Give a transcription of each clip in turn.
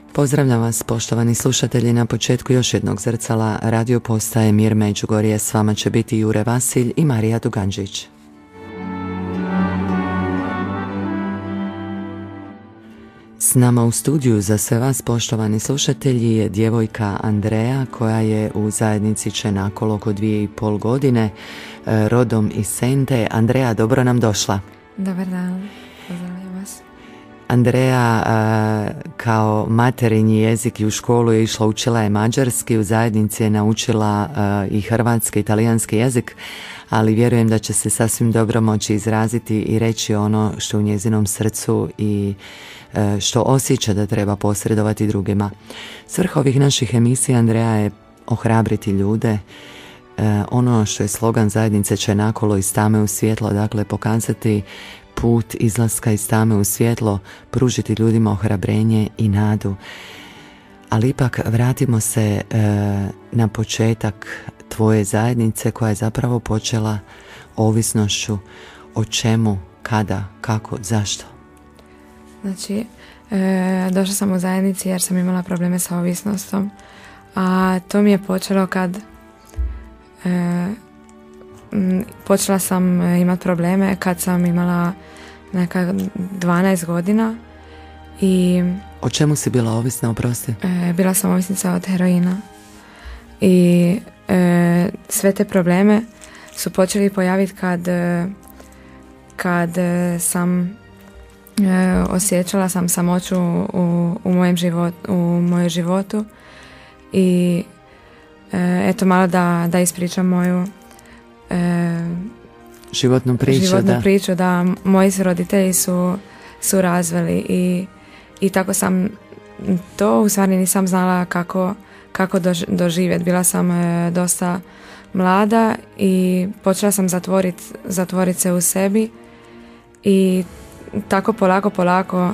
Pozdravljam vas, poštovani slušatelji, na početku još jednog zrcala radio postaje Mir Međugorje. S vama će biti Jure Vasilj i Marija Duganđić. S nama u studiju za sve vas, poštovani slušatelji, je djevojka Andreja koja je u zajednici Čenakol oko 2,5 godine, rodom iz Sente. Andreja, dobro nam došla. Dobar dan, pozdravljam vas. Andreja kao materinji jezik i u školu je išla, učila je mađarski, u zajednici je naučila i hrvatski i talijanski jezik, ali vjerujem da će se sasvim dobro moći izraziti i reći ono što u njezinom srcu i što osjeća da treba posredovati drugima. Svrha ovih naših emisija, Andreja, je ohrabriti ljude, ono što je slogan zajednice Čenakolo iz tame u svjetlo, dakle pokazati put izlaska iz tame u svjetlo, pružiti ljudima ohrabrenje i nadu. Ali ipak vratimo se na početak tvoje zajednice koja je zapravo počela ovisnošću. O čemu, kada, kako, zašto? Znači, došla sam u zajednici jer sam imala probleme sa ovisnostom, a to mi je počelo kad počela sam imati probleme kad sam imala neka 12 godina. I o čemu si bila ovisna, oprosti? Bila sam ovisnica od heroina i sve te probleme su počeli pojaviti kad sam osjećala sam samoću u mojem životu i eto malo da ispričam moju životnu priču, da moji se roditelji su razveli i tako sam to u stvari nisam znala kako doživjeti. Bila sam dosta mlada i počela sam zatvoriti se u sebi i tako polako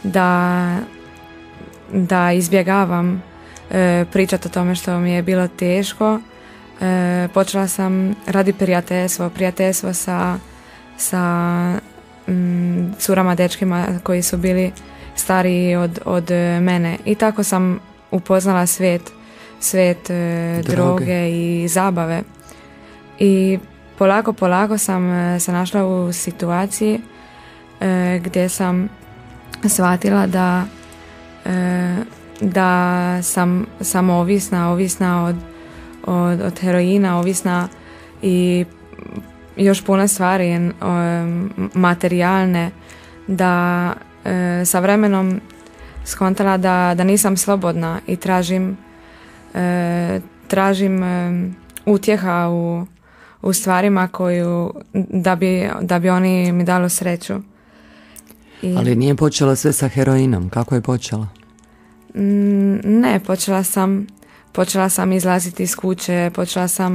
da izbjegavam pričati o tome što mi je bilo teško. Počela sam radi prijateljstvo sa curama, dečkima koji su bili stariji od mene i tako sam upoznala svijet droge i zabave i polako sam se našla u situaciji gdje sam shvatila da sam ovisna od heroina, ovisna i još puno stvari materijalne, da sa vremenom skontala da nisam slobodna i tražim utjeha u stvarima da bi oni mi dalo sreću. Ali nije počelo sve sa heroinom, kako je počelo? Ne, počela sam izlaziti iz kuće, počela sam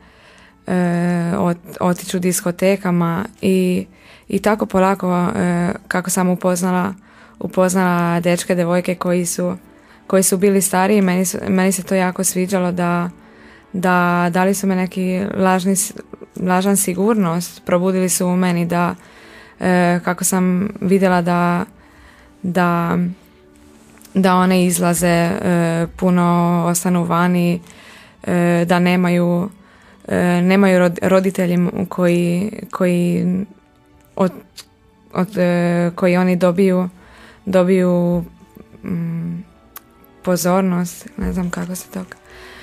otići u diskotekama i tako polako kako sam upoznala dečke, devojke koji su bili stariji. Meni se to jako sviđalo da dali su me neki lažan sigurnost, probudili su u meni da kako sam vidjela da one izlaze, puno ostanu vani, da nemaju roditelji koji oni dobiju pozornost, ne znam kako se to.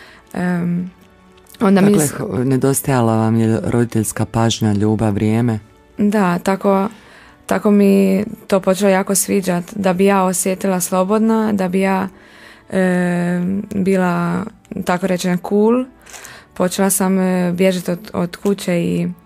Nedostajala vam je roditeljska pažnja, ljubav, vrijeme? Da, tako mi to počelo jako sviđati, da bi ja osjetila slobodna, da bi ja bila, tako rečeno, cool. Počela sam bježati od kuće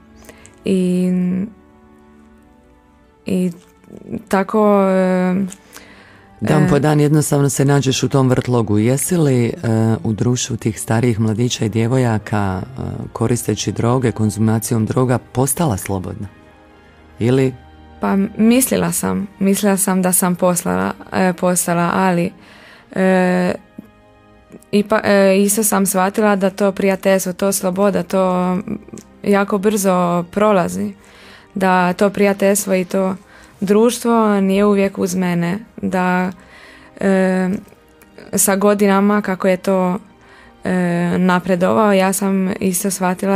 i tako dan po dan jednostavno se nađeš u tom vrtlogu. Jesi li u društvu tih starijih mladića i djevojaka koristeći droge, konzumacijom droga postala slobodna? Ili? Pa mislila sam da sam postala, ali isto sam shvatila da to prijateljstvo, to sloboda, to jako brzo prolazi, da to prijateljstvo i to društvo nije uvijek uz mene, da sa godinama kako je to napredovao, ja sam isto shvatila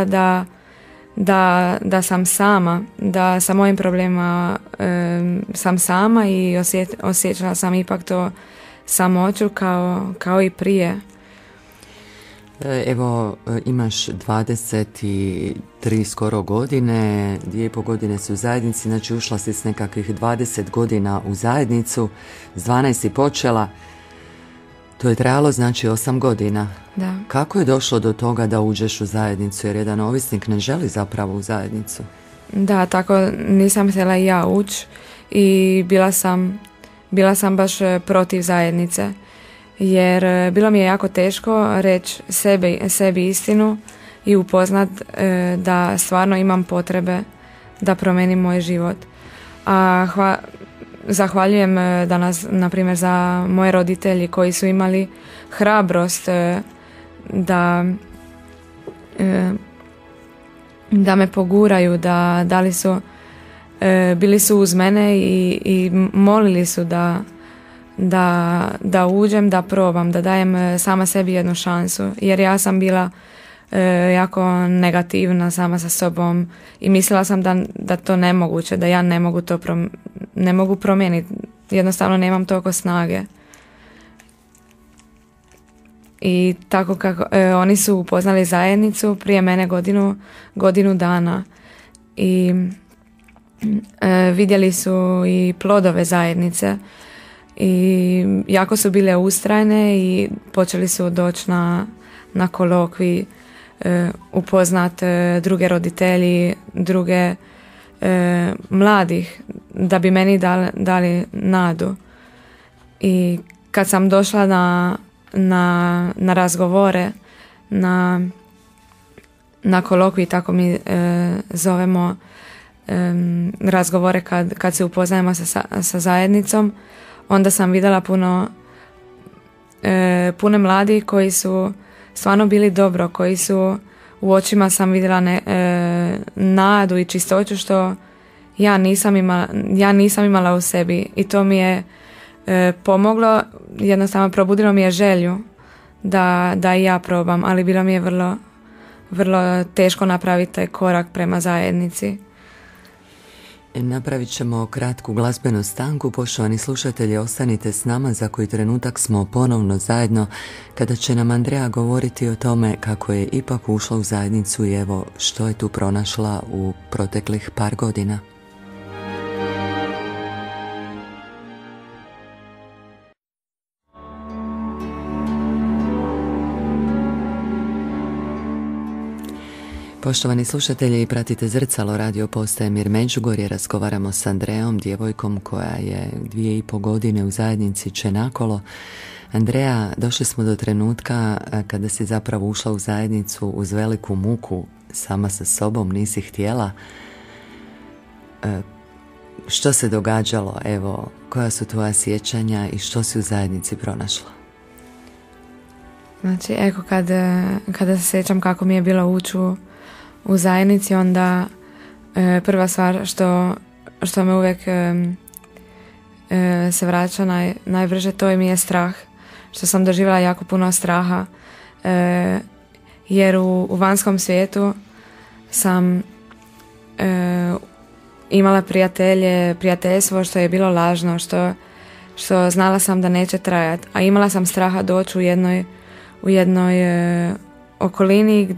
da sam sama, da sa mojim problemima sam sama i osjećala sam ipak to samoću kao i prije. Evo, imaš 23 skoro godine, 2,5 godine si u zajednici, znači ušla si s nekakvih 20 godina u zajednicu, s 12 si počela, to je trajalo znači 8 godina. Da. Kako je došlo do toga da uđeš u zajednicu, jer jedan ovisnik ne želi zapravo u zajednicu? Da, tako nisam htjela i ja ući i bila sam baš protiv zajednice. Jer bilo mi je jako teško reći sebi istinu i upoznat da stvarno imam potrebe da promijenim moj život. A zahvaljujem danas, na primjer, za moje roditelji koji su imali hrabrost da me poguraju, bili su uz mene i molili su da uđem, da probam, da dajem sama sebi jednu šansu, jer ja sam bila jako negativna sama sa sobom i mislila sam da to nemoguće, da ja ne mogu promijeniti, jednostavno nemam toliko snage. I tako kako oni su upoznali zajednicu prije mene godinu dana i vidjeli su i plodove zajednice i jako su bile ustrajne i počeli su doći na kolokvij, upoznat druge roditelji, druge mladih, da bi meni dali nadu. I kad sam došla na razgovore, na kolokvij, tako mi zovemo razgovore kad se upoznajemo sa zajednicom, onda sam vidjela puno mladih koji su stvarno bili dobro, koji su u očima sam vidjela nadu i čistoću što ja nisam imala u sebi i to mi je pomoglo, jednostavno probudilo mi je želju da i ja probam, ali bilo mi je vrlo, vrlo teško napraviti taj korak prema zajednici. Napravit ćemo kratku glazbenu stanku. Poštovani slušatelji, ostanite s nama, za koji trenutak smo ponovno zajedno kada će nam Andreja govoriti o tome kako je ipak ušla u zajednicu i evo što je tu pronašla u proteklih par godina. Poštovani slušatelji, pratite Zrcalo, radio postaje Mir Međugorje. Razgovaramo s Andrejom, djevojkom koja je 2,5 godine u zajednici Čenakolo. Andreja, došli smo do trenutka kada si zapravo ušla u zajednicu uz veliku muku, sama sa sobom, nisi htjela. Što se događalo? Evo, koja su tvoja sjećanja i što si u zajednici pronašla? Znači, eko, kada se sjećam kako mi je bilo ući u zajednici, onda prva stvar što me uvijek se vraća najbrže, to mi je strah, što sam doživjela jako puno straha, jer u vanjskom svijetu sam imala prijateljstvo što je bilo lažno, što znala sam da neće trajati, a imala sam straha doći u jednoj okolini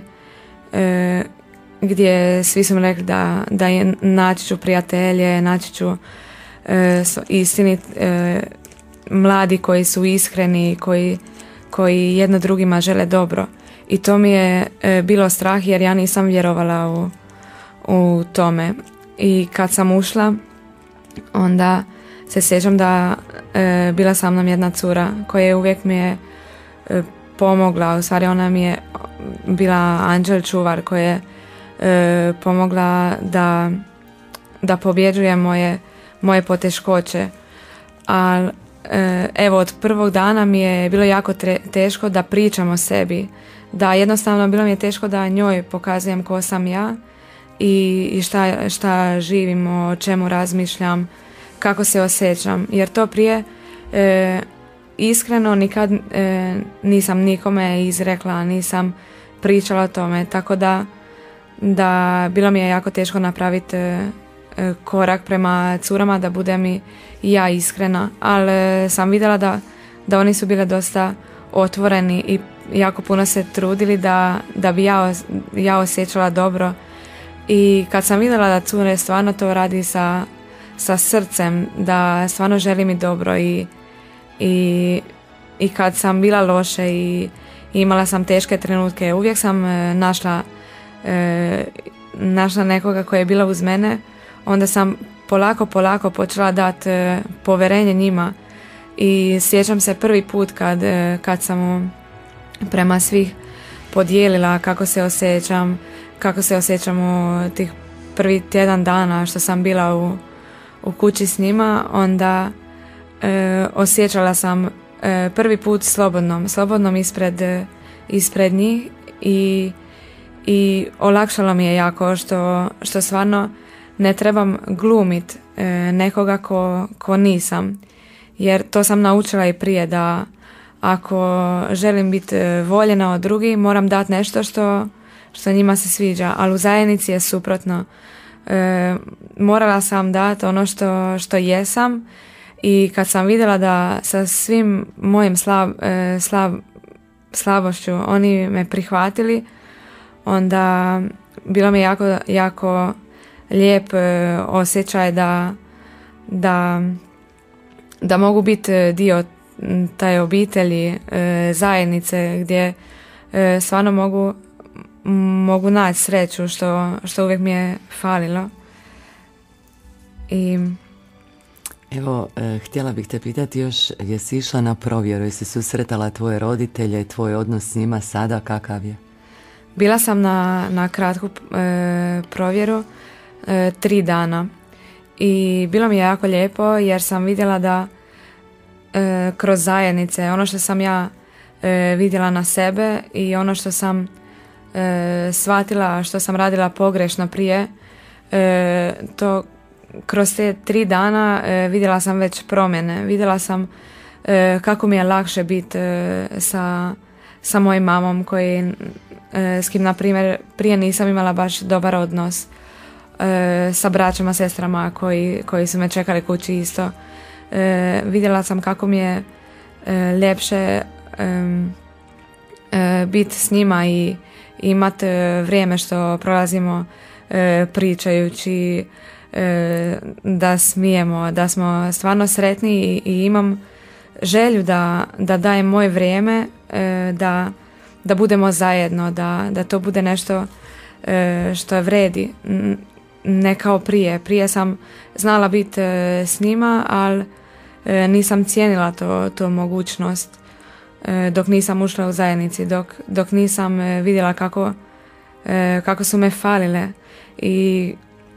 gdje svi su mi rekli da naći ću prijatelje, naći ću istinit mladi koji su iskreni, koji jedno drugima žele dobro. I to mi je bilo strah jer ja nisam vjerovala u tome. I kad sam ušla, onda se sjećam da bila sa mnom jedna cura koja uvijek mi je pomogla, u stvari ona mi je bila anđel čuvar koja je pomogla da pobjeđujem moje poteškoće. Ali evo, od prvog dana mi je bilo jako teško da pričam o sebi, da jednostavno bilo mi je teško da njoj pokazujem ko sam ja i šta živim, o čemu razmišljam, kako se osjećam, jer to prije iskreno nikad nisam nikome izrekla, nisam pričala o tome, tako da bilo mi je jako teško napraviti korak prema curama da budem i ja iskrena, ali sam vidjela da oni su bile dosta otvoreni i jako puno se trudili da bi ja osjećala dobro. I kad sam vidjela da cure stvarno to radi sa srcem, da stvarno želi mi dobro i kad sam bila loše i imala sam teške trenutke, uvijek sam našla nekoga koja je bila uz mene, onda sam polako počela dati poverenje njima. I sjećam se prvi put kad sam prema svih podijelila kako se osjećam u tih prvi tjedan dana što sam bila u kući s njima, onda osjećala sam prvi put slobodnom ispred njih i olakšalo mi je jako što stvarno ne trebam glumit nekoga ko nisam, jer to sam naučila i prije, da ako želim biti voljena od drugih moram dati nešto što njima se sviđa, ali u zajednici je suprotno. Morala sam dati ono što jesam i kad sam vidjela da sa svim mojim slabošću oni me prihvatili, onda bilo mi jako, jako lijep osjećaj da mogu biti dio taj obitelji, zajednice gdje stvarno mogu naći sreću što uvijek mi je falilo. I evo, htjela bih te pitati još, jesi išla na provjeru, jesi susretala tvoje roditelje, tvoj odnos s njima sada kakav je? Bila sam na kratku provjeru 3 dana i bilo mi je jako lijepo jer sam vidjela da kroz zajednice, ono što sam ja vidjela na sebe i ono što sam shvatila, što sam radila pogrešno prije, to kroz te 3 dana vidjela sam već promjene. Vidjela sam kako mi je lakše biti sa mojim mamom s kim, na primjer, prije nisam imala baš dobar odnos, sa braćama, sestrama koji su me čekali kući isto. Vidjela sam kako mi je ljepše biti s njima i imati vrijeme što prolazimo pričajući, da smijemo, da smo stvarno sretni i imam želju da dajem moje vrijeme, da budemo zajedno, da to bude nešto što je vredi, ne kao prije. Prije sam znala biti s njima, ali nisam cijenila tu mogućnost dok nisam ušla u zajednici, dok nisam vidjela kako su me falile. I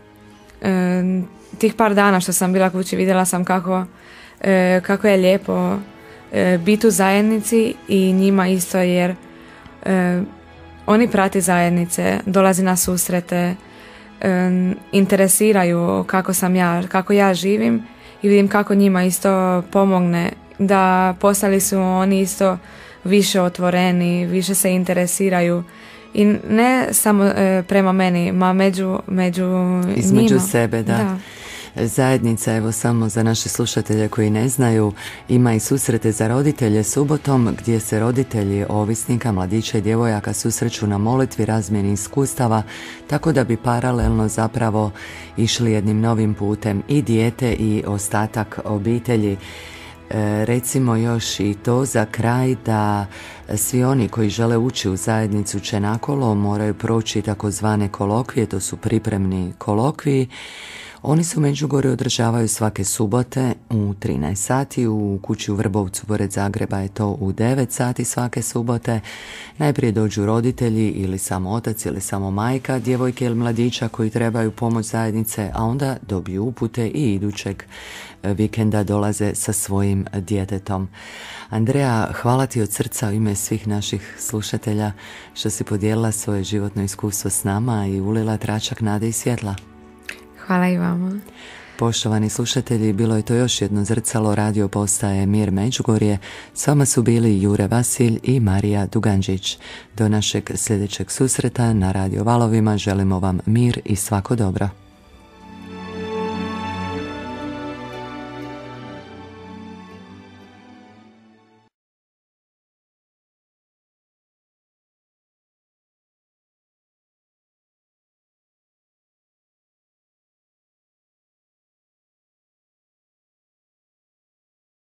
tih par dana što sam bila kući vidjela sam kako je lijepo biti u zajednici i njima isto, jer oni prati zajednice, dolazi na susrete, interesiraju kako ja živim i vidim kako njima isto pomogne, da postali su oni isto više otvoreni, više se interesiraju i ne samo prema meni, ma među između njima. Sebe, da. Zajednica, evo samo za naše slušatelje koji ne znaju, ima i susrete za roditelje subotom gdje se roditelji ovisnika, mladića i djevojaka susreću na molitvi, razmjeni iskustava, tako da bi paralelno zapravo išli jednim novim putem i dijete i ostatak obitelji. Recimo još i to za kraj da svi oni koji žele ući u zajednicu Čenakolo moraju proći takozvane kolokvije, to su pripremni kolokviji. Oni se u Međugorju održavaju svake subote u 13 sati, u kući u Vrbovcu pored Zagreba je to u 9 sati svake subote. Najprije dođu roditelji ili samo otac ili samo majka djevojke ili mladića koji trebaju pomoć zajednice, a onda dobiju upute i idućeg vikenda dolaze sa svojim djetetom. Andreja, hvala ti od srca u ime svih naših slušatelja što si podijelila svoje životno iskustvo s nama i ulila tračak nade i svjetla. Hvala i vama. Poštovani slušatelji, bilo je to još jedno zrcalo radio postaje Mir Međugorje. S vama su bili Jure Vasilj i Marija Duganđić. Do našeg sljedećeg susreta na Radio Valovima želimo vam mir i svako dobro.